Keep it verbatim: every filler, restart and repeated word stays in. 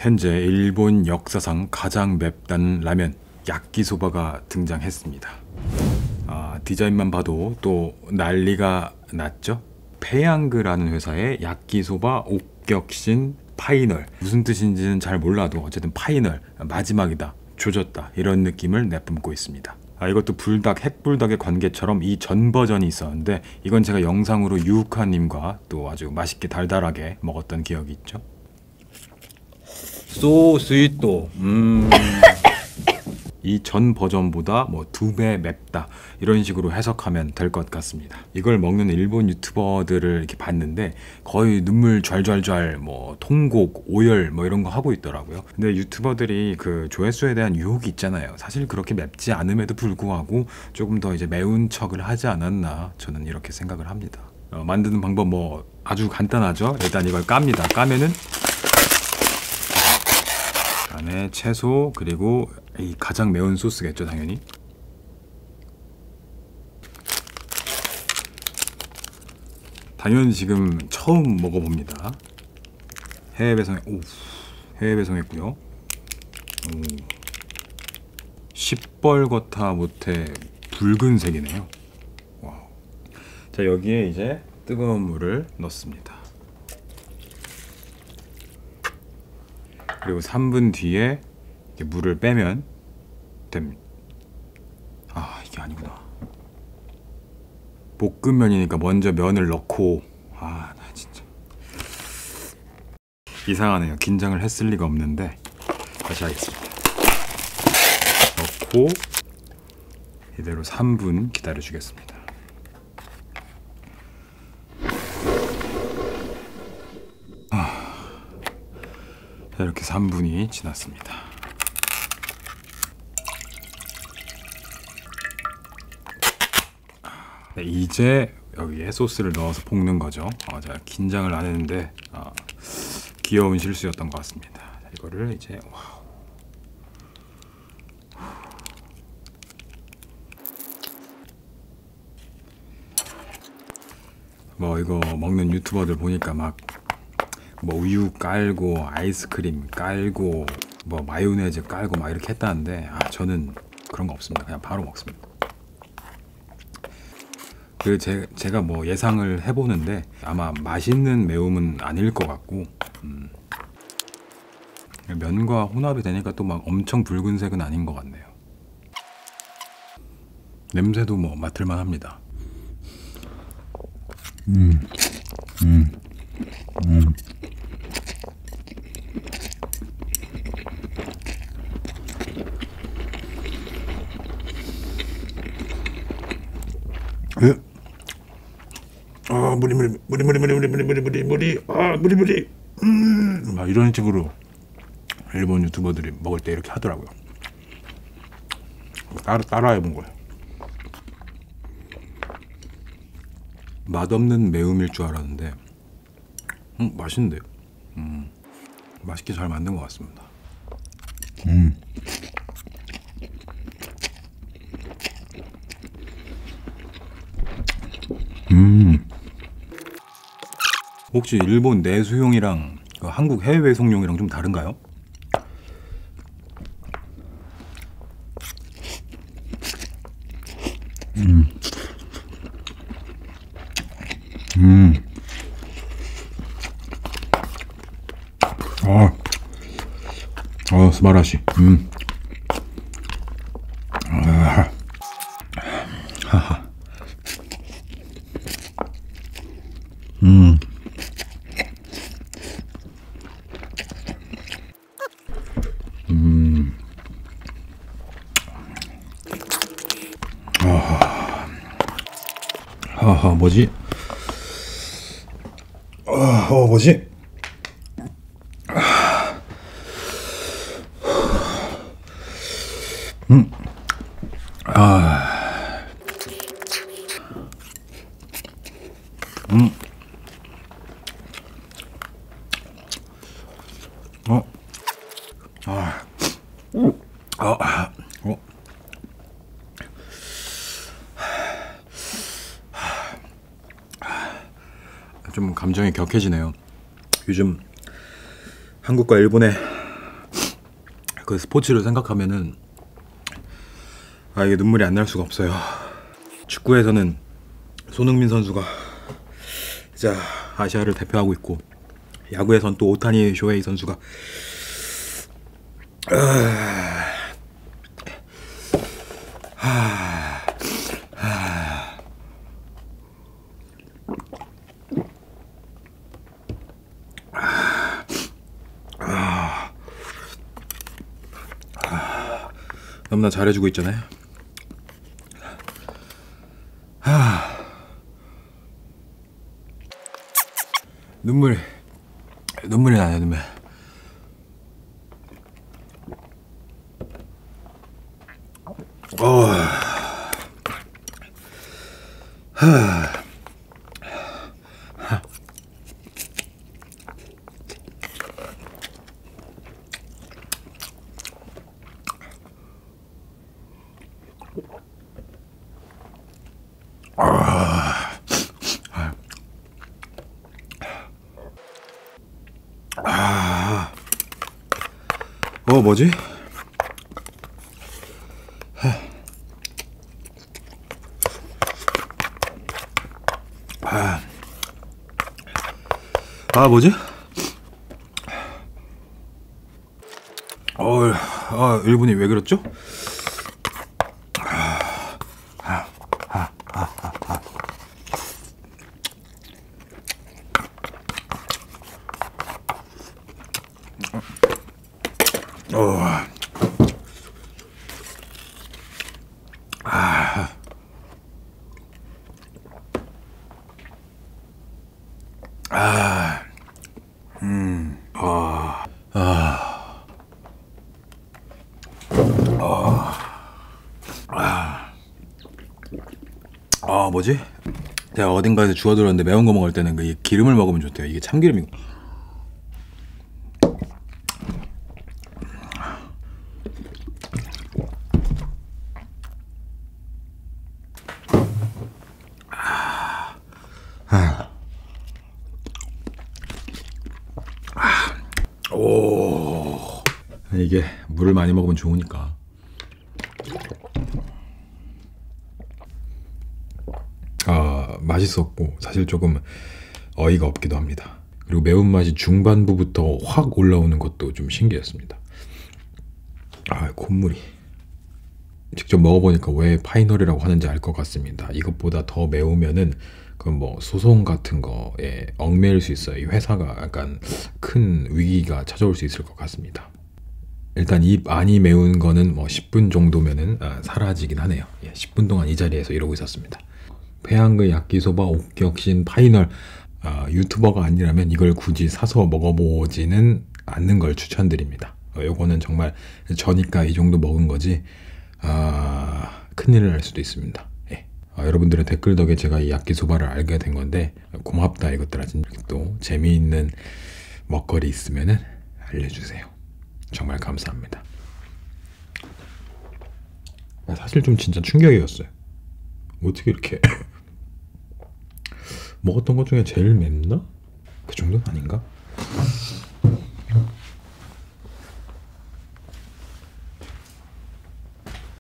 현재 일본 역사상 가장 맵다는 라면 야끼소바가 등장했습니다. 아, 디자인만 봐도 또 난리가 났죠? 페양그라는 회사의 야끼소바 옥격신 파이널, 무슨 뜻인지는 잘 몰라도 어쨌든 파이널, 마지막이다, 조졌다, 이런 느낌을 내뿜고 있습니다. 아, 이것도 불닭, 핵불닭의 관계처럼 이 전 버전이 있었는데 이건 제가 영상으로 유우카님과 또 아주 맛있게 달달하게 먹었던 기억이 있죠. 소 스위토. 음... 이 전 버전보다 뭐 두 배 맵다, 이런 식으로 해석하면 될 것 같습니다. 이걸 먹는 일본 유튜버들을 이렇게 봤는데 거의 눈물 좔좔좔, 뭐 통곡, 오열 뭐 이런 거 하고 있더라고요. 근데 유튜버들이 그 조회수에 대한 유혹이 있잖아요. 사실 그렇게 맵지 않음에도 불구하고 조금 더 이제 매운 척을 하지 않았나, 저는 이렇게 생각을 합니다. 어, 만드는 방법 뭐 아주 간단하죠. 일단 이걸 깝니다. 까면은 안에 채소, 그리고 이 가장 매운 소스겠죠, 당연히. 당연히 지금 처음 먹어봅니다. 해외 배송, 오, 해외 배송했고요. 오, 시뻘겋다 못해 붉은색이네요. 와우. 자, 여기에 이제 뜨거운 물을 넣습니다. 그리고 삼 분 뒤에 물을 빼면 됩니다. 아, 이게 아니구나. 볶음면이니까 먼저 면을 넣고, 아, 나 진짜 이상하네요. 긴장을 했을 리가 없는데 다시 하겠습니다. 넣고 이대로 삼 분 기다려 주겠습니다. 자, 이렇게 삼 분이 지났습니다. 네, 이제 여기에 소스를 넣어서 볶는 거죠. 어, 제가 긴장을 안 했는데 어, 귀여운 실수였던 것 같습니다. 자, 이거를 이제 와우. 뭐 이거 먹는 유튜버들 보니까 막 뭐 우유 깔고 아이스크림 깔고 뭐 마요네즈 깔고 막 이렇게 했다는데, 아, 저는 그런 거 없습니다. 그냥 바로 먹습니다. 그 제, 제가 뭐 예상을 해보는데 아마 맛있는 매움은 아닐 것 같고, 음, 면과 혼합이 되니까 또 막 엄청 붉은색은 아닌 것 같네요. 냄새도 뭐 맡을만 합니다. 음, 음, 음. 예? 아, 무리 무리 무리 무리 무리 무리 무리 무리 무리 무리 아, 무리 무리 음, 막 이런 식으로 일본 유튜버들이 먹을 때 이렇게 하더라고요. 따라 따라 해본 거예요. 맛없는 매움일 줄 알았는데, 음, 맛있는데요. 음, 맛있게 잘 만든 것 같습니다. 음. 음. 혹시 일본 내수용이랑 그 한국 해외 배송용이랑 좀 다른가요? 음. 음. 아. 아, 스바라시. 음. 아. 하하. 음. 음. 아. 하하, 뭐지? 아, 어, 뭐지? 음. 아. 음. 어. 아. 아. 어. 좀 감정이 격해지네요. 요즘 한국과 일본의 그 스포츠를 생각하면은 아 이게 눈물이 안 날 수가 없어요. 축구에서는 손흥민 선수가 자 아시아를 대표하고 있고, 야구에선 또 오타니 쇼헤이 선수가 아... 아... 아... 아... 아... 너무나 잘해주고 있잖아요. 아... 눈물 눈물이 나요. 눈물. 어... 하... 아... 아... 어 뭐지? 아, 아 뭐지? 어, 아, 일본이 왜 그랬죠? 어, 아, 아, 음, 아, 아, 아, 아, 뭐지? 제가 어딘가에서 주워 들었는데 매운 거 먹을 때는 그 기름을 먹으면 좋대요. 이게 참기름이고. 아, 오, 이게 물을 많이 먹으면 좋으니까. 아, 맛있었고 사실 조금 어이가 없기도 합니다. 그리고 매운맛이 중반부부터 확 올라오는 것도 좀 신기했습니다. 아, 콧물이. 직접 먹어보니까 왜 파이널이라고 하는지 알 것 같습니다. 이것보다 더 매우면은 그 뭐 소송 같은 거에 얽매일 수 있어요. 이 회사가 약간 큰 위기가 찾아올 수 있을 것 같습니다. 일단 입 안이 매운 거는 뭐 십 분 정도면은 아, 사라지긴 하네요. 예, 십 분 동안 이 자리에서 이러고 있었습니다. 페양그 야끼소바 옥격신 파이널. 아, 유튜버가 아니라면 이걸 굳이 사서 먹어보지는 않는 걸 추천드립니다. 어, 요거는 정말 저니까 이 정도 먹은 거지 아, 큰일을 날 수도 있습니다. 예. 아, 여러분들의 댓글 덕에 제가 이 야끼소바를 알게 된 건데 고맙다 이것들아. 진짜 또 재미있는 먹거리 있으면은 알려주세요. 정말 감사합니다. 사실 좀 진짜 충격이었어요. 어떻게 이렇게 먹었던 것 중에 제일 맵나? 그 정도는 아닌가?